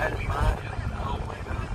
el mar. Oh my God.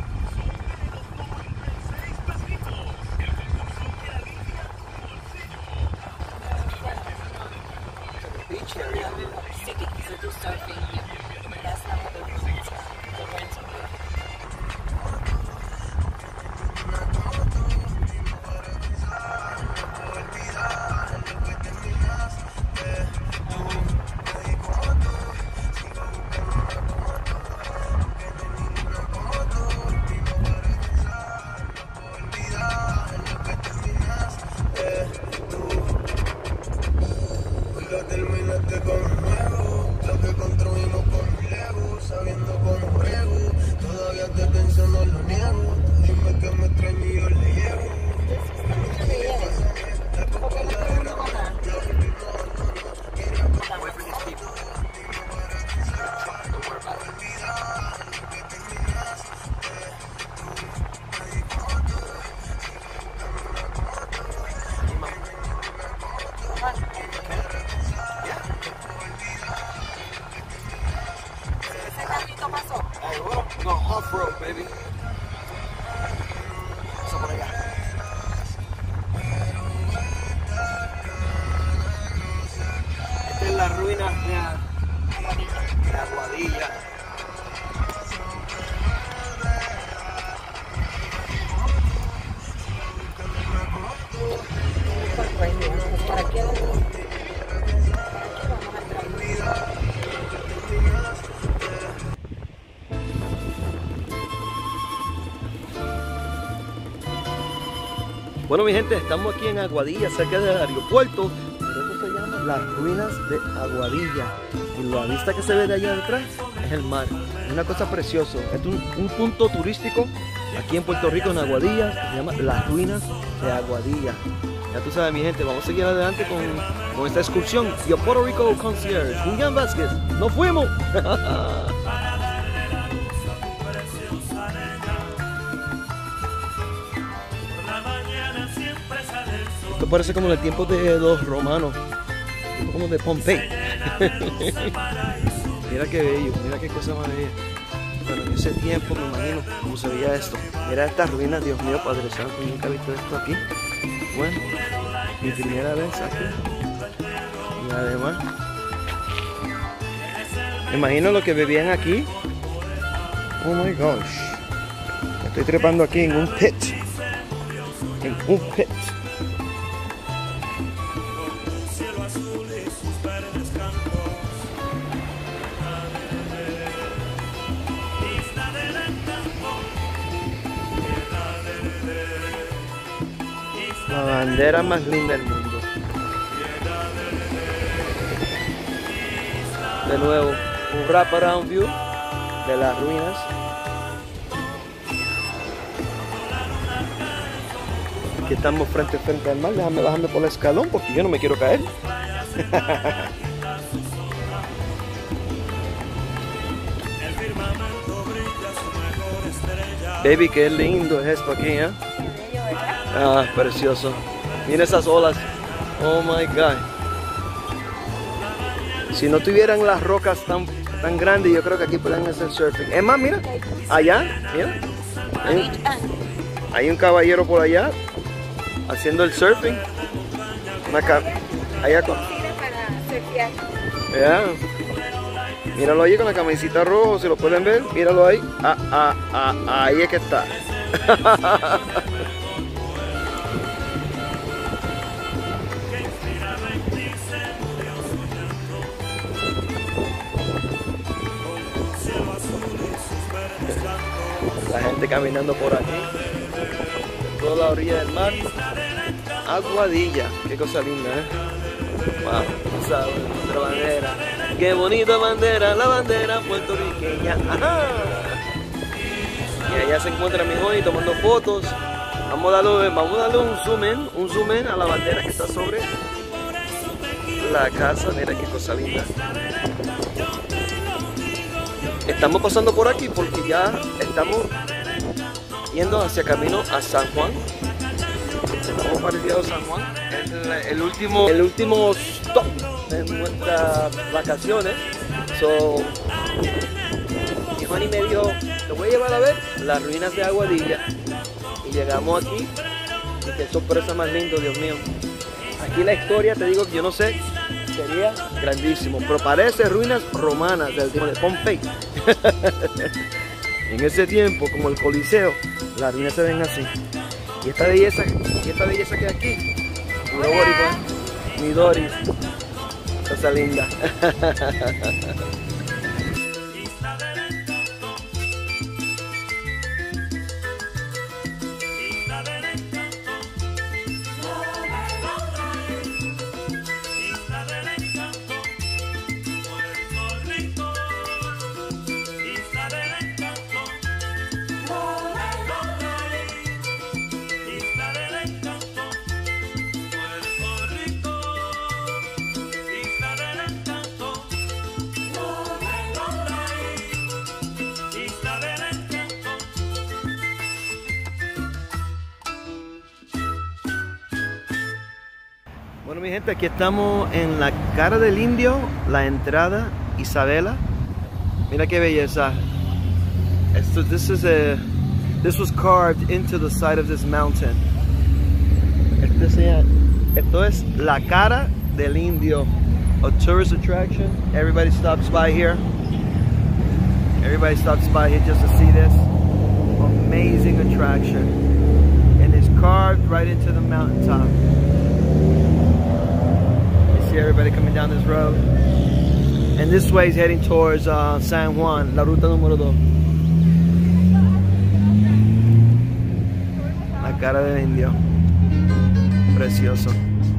Beach area. Sí, que quiso do surfing. That's not what they're doing. The rental. Terminaste conmigo, lo que construimos con Lego, sabiendo cómo brego, todavía te pienso, no lo niego, dime que me extraño y yo le llevo. Wait for these people. Don't worry about it. No, off-road, baby. Eso por allá. Esta es la ruina de Aguadilla. ¿Para qué? Bueno, mi gente, estamos aquí en Aguadilla, cerca del aeropuerto. Pero esto se llama las ruinas de Aguadilla. Y la vista que se ve de allá detrás es el mar. Es una cosa preciosa. Es un punto turístico aquí en Puerto Rico, en Aguadilla, que se llama las ruinas de Aguadilla. Ya tú sabes, mi gente, vamos a seguir adelante con esta excursión. Yo Puerto Rico Concierge, Julián Vázquez. ¡Nos fuimos! Esto parece como en el tiempo de los romanos, como de Pompey. Mira qué bello, mira qué cosa más bella. Bueno, en ese tiempo me imagino cómo se veía esto. Mira estas ruinas, Dios mío, Padre Santo, nunca he visto esto aquí. Bueno, mi primera vez aquí. Y además, me imagino lo que bebían aquí. Oh my gosh. Estoy trepando aquí en un pit. En un pit. La bandera más linda del mundo. De nuevo, un wraparound view de las ruinas. Aquí estamos frente al mar. Déjame bajarme por el escalón porque yo no me quiero caer. Baby, qué lindo es esto aquí, ¿eh? Ah, precioso. Mira esas olas. Oh my God. Si no tuvieran las rocas tan grandes, yo creo que aquí pueden hacer surfing. Es más, mira, allá, mira. Hay un caballero por allá haciendo el surfing. Allá con. Yeah. Míralo ahí con la camisita roja, si lo pueden ver. Míralo ahí. Ahí es que está. La gente caminando por aquí, toda la orilla del mar. Aguadilla, qué cosa linda, ¿eh? Wow, ¿sabes? Nuestra bandera, qué bonita bandera, la bandera puertorriqueña. ¡Ajá! Y allá se encuentra mi joven tomando fotos. Vamos a darle un zoom in a la bandera que está sobre la casa. Mira qué cosa linda. Estamos pasando por aquí porque ya estamos yendo hacia camino a San Juan. Estamos parecidos a San Juan. Es el último stop de nuestras vacaciones. Juani me dijo, te voy a llevar a ver las ruinas de Aguadilla. Y llegamos aquí, y qué sorpresa más lindo, Dios mío. Aquí la historia, te digo que yo no sé, sería grandísimo, pero parece ruinas romanas del tiempo de Pompey. En ese tiempo, como el Coliseo, las ruinas se ven así. Y esta belleza que hay aquí, puro boricua, mi Doris, cosa linda. Bueno, mi gente, aquí estamos en la cara del Indio, la entrada Isabela. Mira qué belleza. This was carved into the side of this mountain. Esto es la cara del Indio, a tourist attraction. Everybody stops by here. Everybody stops by here just to see this amazing attraction. And it's carved right into the mountaintop. Everybody coming down this road, and this way is heading towards San Juan, la ruta número 2. La cara del Indio, precioso.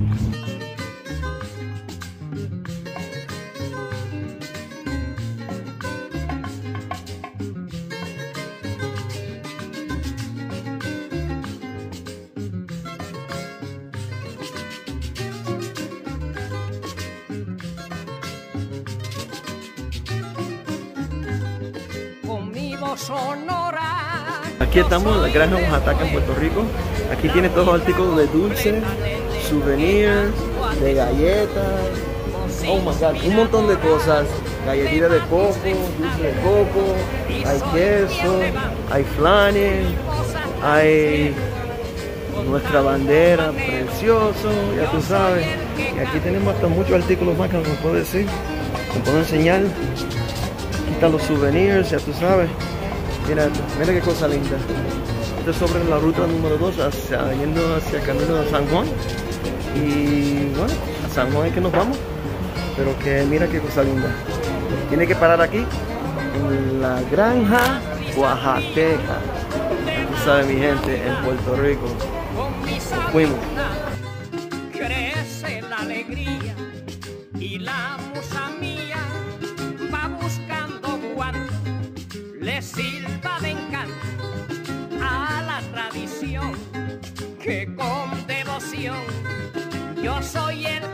Aquí estamos en la granja Oaxaca en Puerto Rico. Aquí tiene todos los artículos de dulces, souvenirs, de galletas. Oh my god, un montón de cosas. Galletitas de coco, dulce de coco, hay queso, hay flanes, hay nuestra bandera, precioso, ya tú sabes. Y aquí tenemos hasta muchos artículos más que nos puedo decir, nos puedo enseñar. Aquí están los souvenirs, ya tú sabes. Mira qué cosa linda. Esto es sobre la ruta número 2, yendo hacia el camino de San Juan. Y bueno, a San Juan es que nos vamos. Pero que mira qué cosa linda. Tiene que parar aquí, en la granja oaxateca. Tú sabes, mi gente, en Puerto Rico. Nos fuimos. Crece la alegría y la musa mía va buscando cuanto le sirva de encanto a la tradición que con devoción yo soy el